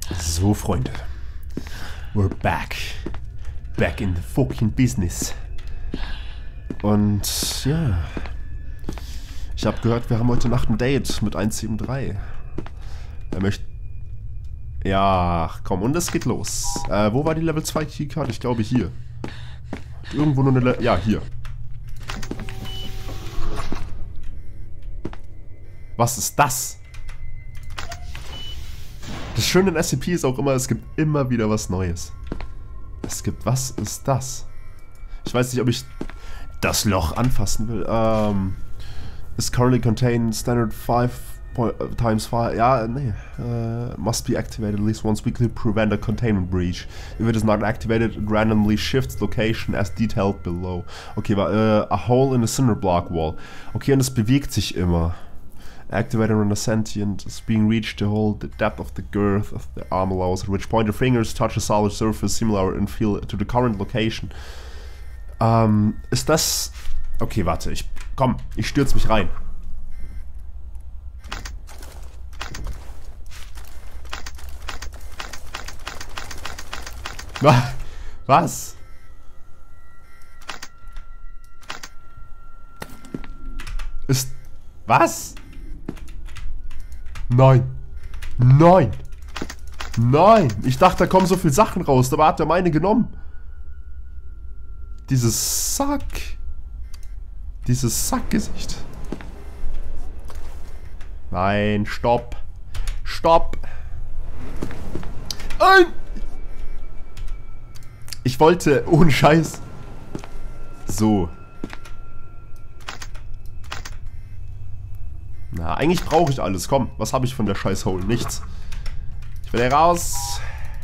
So, Freunde. We're back. Back in the fucking business. Und ja. Ich habe gehört, wir haben heute Nacht ein Date mit 173. Er möchte... Ja, komm, und es geht los. Wo war die Level 2 Keycard? Ich glaube hier. Irgendwo nur eine... Ja, hier. Was ist das? Das Schöne in SCP ist auch immer, es gibt immer wieder was Neues. Es gibt... Was ist das? Ich weiß nicht, ob ich das Loch anfassen will. Is currently contain standard 5 times 5. Ja, nee. Must be activated at least once weekly to prevent a containment breach. If it is not activated, it randomly shifts location as detailed below. Okay, war a hole in a cinder block wall. Okay, und es bewegt sich immer. Activated when a sentient is being reached to hold the depth of the girth of the arm allows, at which point the fingers touch a solid surface similar in feel to the current location. Ist das... Okay, warte, komm, ich stürze mich rein. Was? Ist... Was? Nein. Nein. Nein. Ich dachte, da kommen so viele Sachen raus. Dabei hat er meine genommen. Dieses Sack. Dieses Sackgesicht. Nein, stopp. Stopp. Nein. Ich wollte, ohne Scheiß. So. Na, eigentlich brauche ich alles. Komm, was habe ich von der Scheiß-Hole? Nichts. Ich will hier raus.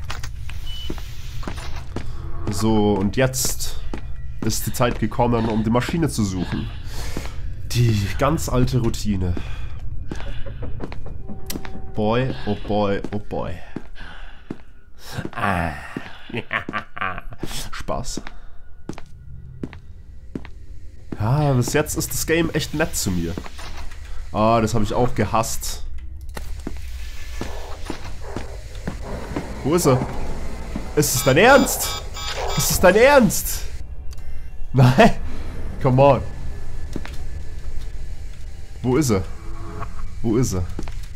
So, und jetzt ist die Zeit gekommen, um die Maschine zu suchen. Die ganz alte Routine. Boy, oh boy, oh boy. Ah. Spaß. Ja, bis jetzt ist das Game echt nett zu mir. Ah, das habe ich auch gehasst. Wo ist er? Ist es dein Ernst? Ist es dein Ernst? Nein. Come on. Wo ist er? Wo ist er?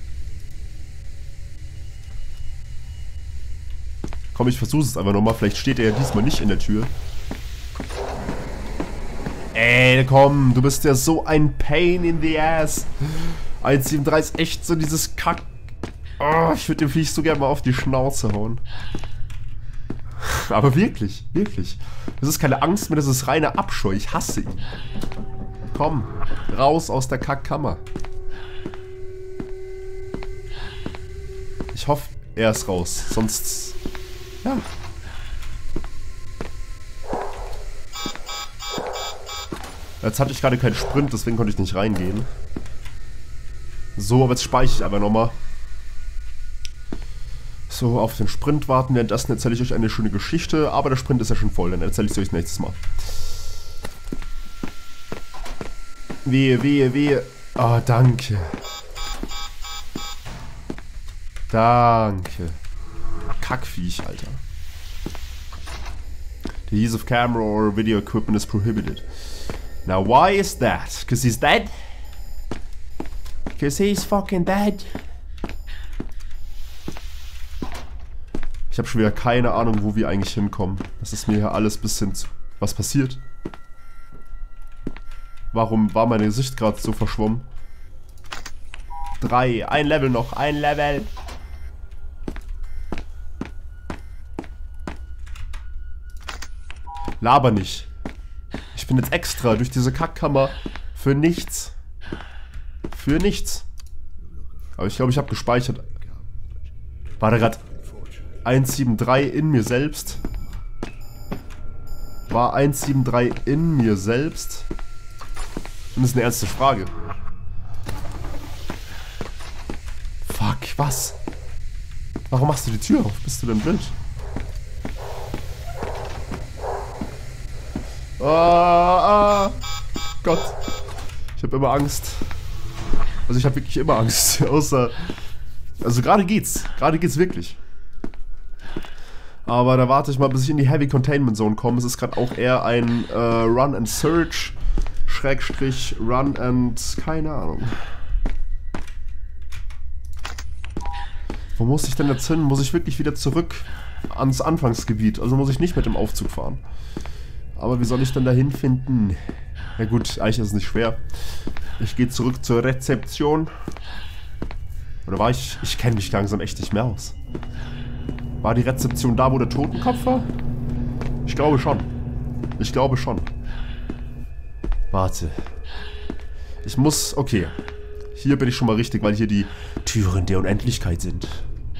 Komm, ich versuche es einfach nochmal. Vielleicht steht er ja diesmal nicht in der Tür. Ey, komm, du bist ja so ein Pain in the ass. 173 ist echt so dieses Kack... Oh, ich würde dem Viech so gerne mal auf die Schnauze hauen. Aber wirklich, wirklich. Das ist keine Angst mehr, das ist reine Abscheu. Ich hasse ihn. Komm, raus aus der Kackkammer. Ich hoffe, er ist raus. Sonst... Ja. Jetzt hatte ich gerade keinen Sprint, deswegen konnte ich nicht reingehen. So, aber jetzt speichere ich aber nochmal. So, auf den Sprint warten. Währenddessen erzähle ich euch eine schöne Geschichte, aber der Sprint ist ja schon voll, dann erzähle ich es euch nächstes Mal. Wehe, wehe, wehe. Oh, danke. Danke. Kackviech, Alter. The use of camera or video equipment is prohibited. Now why is that? Because he's dead? Because he's fucking dead. Ich habe schon wieder keine Ahnung, wo wir eigentlich hinkommen. Das ist mir hier alles ein bisschen zu... Was passiert? Warum war meine Sicht gerade so verschwommen? 3, ein Level noch, ein Level. Laber nicht. Ich bin jetzt extra durch diese Kackkammer für nichts. Für nichts. Aber ich glaube, ich habe gespeichert. War da gerade 173 in mir selbst? War 173 in mir selbst? Und das ist eine ernste Frage. Fuck, was? Warum machst du die Tür auf? Bist du denn blind? Gott. Ich habe immer Angst. Also ich habe wirklich immer Angst. Außer... Also gerade geht's. Gerade geht's wirklich. Aber da warte ich mal, bis ich in die Heavy Containment Zone komme. Es ist gerade auch eher ein Run and Search, Schrägstrich Run and... keine Ahnung. Wo muss ich denn jetzt hin? Muss ich wirklich wieder zurück ans Anfangsgebiet? Also muss ich nicht mit dem Aufzug fahren. Aber wie soll ich denn da hinfinden? Na gut, eigentlich ist es nicht schwer. Ich gehe zurück zur Rezeption. Oder war ich... Ich kenne mich langsam echt nicht mehr aus. War die Rezeption da, wo der Totenkopf war? Ich glaube schon. Ich glaube schon. Warte. Ich muss... Okay. Hier bin ich schon mal richtig, weil hier die Türen der Unendlichkeit sind.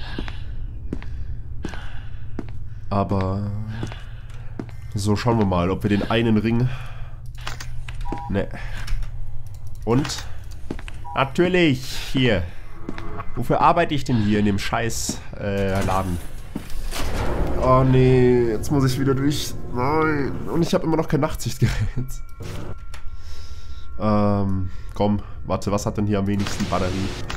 Aber... So, schauen wir mal, ob wir den einen Ring... Ne. Und? Natürlich! Hier. Wofür arbeite ich denn hier in dem scheiß Laden? Oh nee, jetzt muss ich wieder durch... Nein. Und ich habe immer noch kein Nachtsichtgerät. Komm, warte, was hat denn hier am wenigsten Batterie?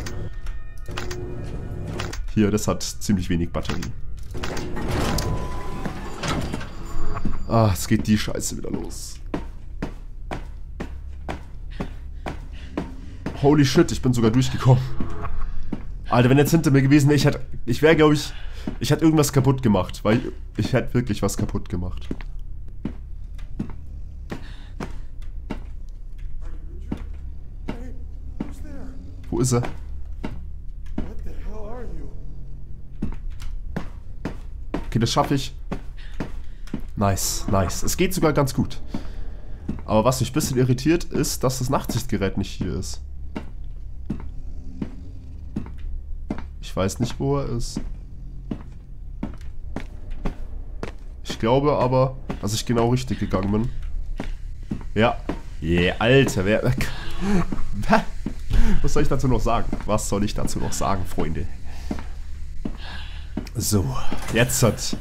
Hier, das hat ziemlich wenig Batterie. Ah, es geht die Scheiße wieder los. Holy shit, ich bin sogar durchgekommen. Alter, wenn jetzt hinter mir gewesen wäre, ich wäre, glaube ich, ich hätte irgendwas kaputt gemacht, weil ich hätte wirklich was kaputt gemacht. Wo ist er? Okay, das schaffe ich. Nice, nice. Es geht sogar ganz gut. Aber was mich ein bisschen irritiert, ist, dass das Nachtsichtgerät nicht hier ist. Ich weiß nicht, wo er ist. Ich glaube aber, dass ich genau richtig gegangen bin. Ja. Yeah, Alter, wer... Was soll ich dazu noch sagen? Was soll ich dazu noch sagen, Freunde? So, jetzt hat...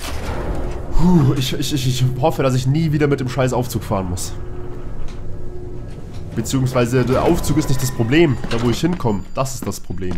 Ich hoffe, dass ich nie wieder mit dem scheiß Aufzug fahren muss. Beziehungsweise der Aufzug ist nicht das Problem. Da wo ich hinkomme, das ist das Problem.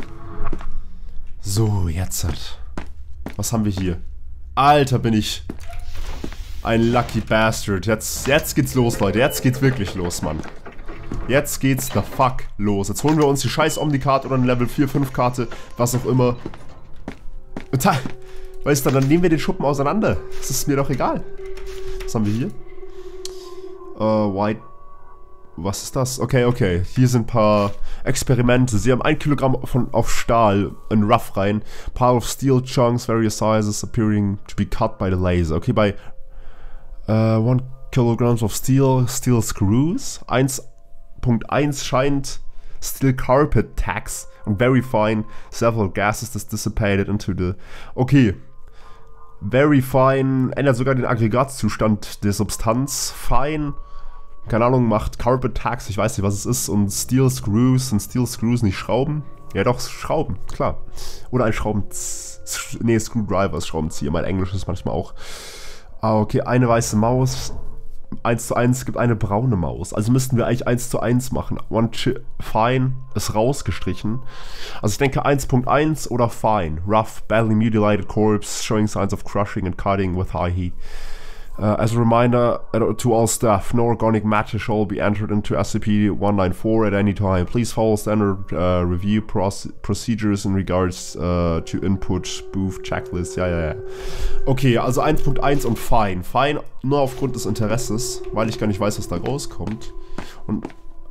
So, jetzt hat... Was haben wir hier? Alter, bin ich... ein Lucky Bastard. Jetzt geht's los, Leute. Jetzt geht's wirklich los, Mann. Jetzt geht's the fuck los. Jetzt holen wir uns die scheiß Omni-Karte oder eine Level 4-5-Karte. Was auch immer. Und da... Weißt du, dann nehmen wir den Schuppen auseinander. Das ist mir doch egal. Was haben wir hier? White... Was ist das? Okay, okay. Hier sind ein paar Experimente. Sie haben 1 Kilogramm auf Stahl in Rough rein. Pile of steel chunks, various sizes, appearing to be cut by the laser. Okay, bei 1 Kilograms of steel screws. 1.1 scheint steel carpet tacks and very fine several gases that dissipated into the... Okay. Very fine ändert sogar den Aggregatzustand der Substanz. Fine... Keine Ahnung, macht Carpet Tacks, ich weiß nicht, was es ist. Und Steel Screws, sind Steel Screws nicht Schrauben? Ja doch, Schrauben, klar. Oder ein Schrewdriver ist Schraubenzieher, mein Englisch ist manchmal auch. Ah, okay, eine weiße Maus. 1:1 gibt eine braune Maus. Also müssten wir eigentlich 1:1 machen. Fine ist rausgestrichen. Also ich denke 1.1 oder Fine. Rough, badly mutilated corpse, showing signs of crushing and cutting with high heat. As a reminder to all staff, no organic matter shall be entered into SCP-194 at any time. Please follow standard review procedures in regards to input, booth, checklist. Ja. Okay, also 1.1 und Fine. Fine nur aufgrund des Interesses, weil ich gar nicht weiß, was da rauskommt. Und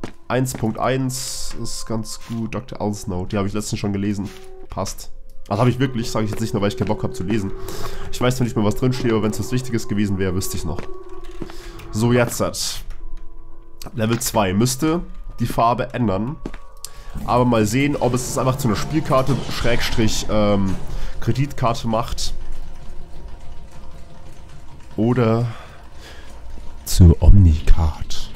1.1 ist ganz gut. Dr. Alsnow, die habe ich letztens schon gelesen. Passt. Das habe ich wirklich, sage ich jetzt nicht nur, weil ich keinen Bock habe zu lesen. Ich weiß zwar nicht mehr, was drin steht, aber wenn es was Wichtiges gewesen wäre, wüsste ich es noch. So, jetzt hat Level 2 müsste die Farbe ändern. Aber mal sehen, ob es einfach zu einer Spielkarte, Schrägstrich, Kreditkarte macht. Oder zur Omnicard.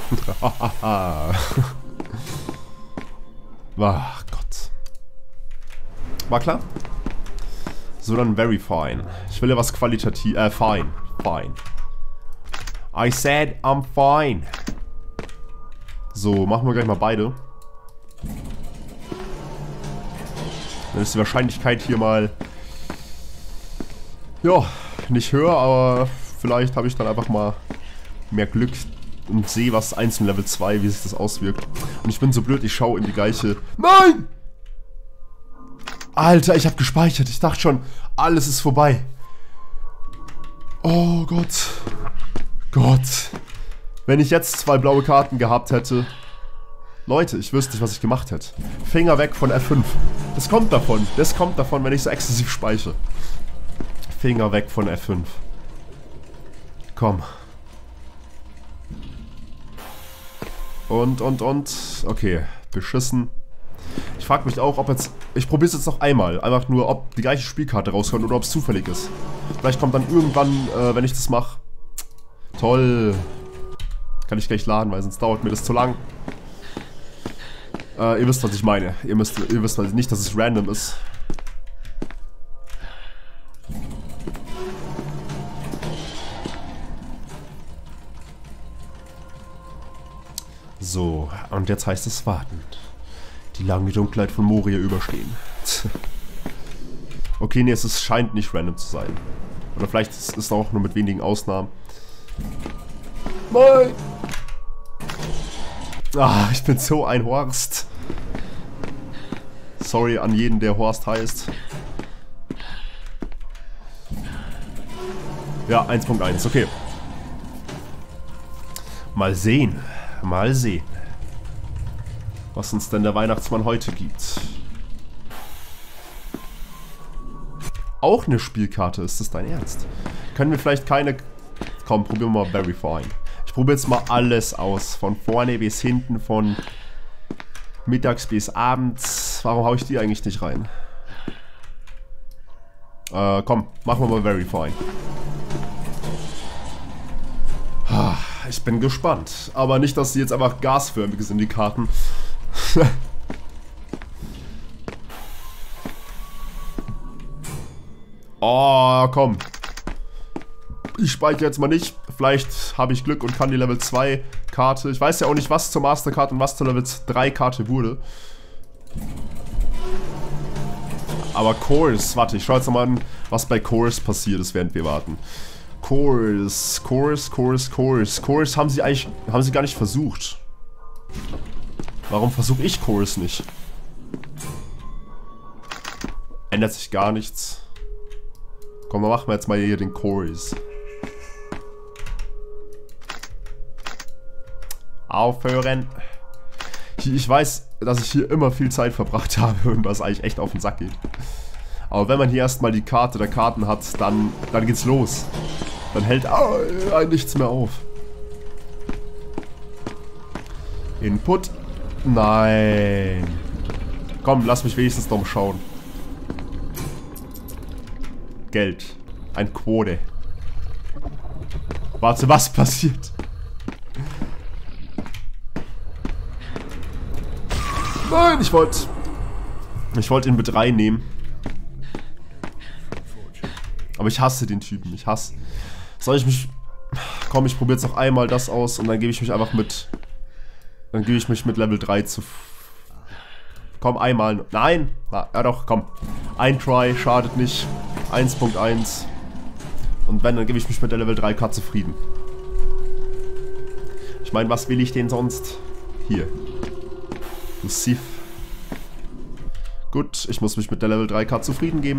Ach Gott. War klar? So, dann very fine. Ich will ja was qualitativ... fine. Fine. I said I'm fine. So, machen wir gleich mal beide. Dann ist die Wahrscheinlichkeit hier mal... Ja, nicht höher, aber vielleicht habe ich dann einfach mal mehr Glück und sehe, was einzeln Level 2, wie sich das auswirkt. Und ich bin so blöd, ich schaue in die gleiche... Nein! Alter, ich habe gespeichert. Ich dachte schon, alles ist vorbei. Oh Gott. Gott. Wenn ich jetzt 2 blaue Karten gehabt hätte... Leute, ich wüsste nicht, was ich gemacht hätte. Finger weg von F5. Das kommt davon. Das kommt davon, wenn ich so exzessiv speichere. Finger weg von F5. Komm. Und. Okay, beschissen. Ich frage mich auch, ob jetzt... Ich probiere es jetzt noch einmal. Einfach nur, ob die gleiche Spielkarte rauskommt oder ob es zufällig ist. Vielleicht kommt dann irgendwann, wenn ich das mache... Toll. Kann ich gleich laden, weil sonst dauert mir das zu lang. Ihr wisst, was ich meine. Ihr wisst nicht, dass es random ist. So, und jetzt heißt es warten. Die lange Dunkelheit von Moria überstehen. Okay, nee, es scheint nicht random zu sein. Oder vielleicht ist es auch nur mit wenigen Ausnahmen. Nein! Ah, ich bin so ein Horst. Sorry an jeden, der Horst heißt. Ja, 1.1, okay. Mal sehen. Mal sehen. Was uns denn der Weihnachtsmann heute gibt. Auch eine Spielkarte, ist das dein Ernst? Können wir vielleicht keine... Komm, probieren wir mal Verifying. Ich probiere jetzt mal alles aus. Von vorne bis hinten, von mittags bis abends. Warum haue ich die eigentlich nicht rein? Komm, machen wir mal Verifying. Ich bin gespannt. Aber nicht, dass die jetzt einfach gasförmig sind, die Karten. Oh, komm. Ich speichere jetzt mal nicht. Vielleicht habe ich Glück und kann die Level 2 Karte. Ich weiß ja auch nicht, was zur Mastercard und was zur Level 3 Karte wurde. Aber Chorus, warte, ich schaue jetzt nochmal an, was bei Chorus passiert ist, während wir warten. Chorus haben sie gar nicht versucht. Warum versuche ich Chorus nicht? Ändert sich gar nichts. Komm, dann machen wir jetzt mal hier den Chorus. Aufhören. Ich weiß, dass ich hier immer viel Zeit verbracht habe und was eigentlich echt auf den Sack geht. Aber wenn man hier erstmal die Karte der Karten hat, dann geht's los. Dann hält nichts mehr auf. Input. Nein. Komm, lass mich wenigstens noch mal schauen. Geld. Ein Quote. Warte, was passiert? Nein, ich wollte ihn mit reinnehmen. Aber ich hasse den Typen. Ich hasse... Soll ich mich... Komm, ich probiere jetzt noch einmal das aus und dann gebe ich mich einfach mit... Dann gebe ich mich mit Level 3 zu... Komm, einmal... Nein! Ja doch, komm. Ein Try, schadet nicht. 1.1. Und wenn, dann gebe ich mich mit der Level 3 Card zufrieden. Ich meine, was will ich denn sonst? Hier. Du Sif. Gut, ich muss mich mit der Level 3 Card zufrieden geben.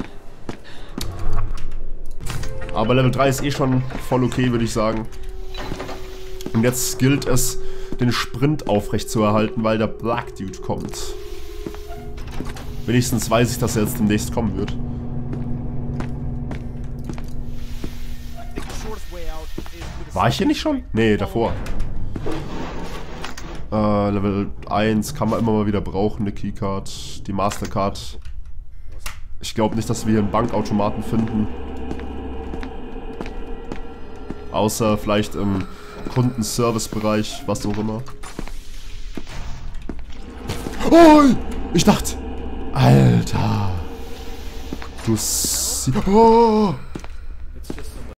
Aber Level 3 ist eh schon voll okay, würde ich sagen. Und jetzt gilt es, den Sprint aufrecht zu erhalten, weil der Black Dude kommt. Wenigstens weiß ich, dass er jetzt demnächst kommen wird. War ich hier nicht schon? Nee, davor. Level 1 kann man immer mal wieder brauchen, eine Keycard. Die Mastercard. Ich glaube nicht, dass wir hier einen Bankautomaten finden. Außer vielleicht im Kundenservice-Bereich, was auch immer. Oh! Ich dachte... Alter! Du... Oh!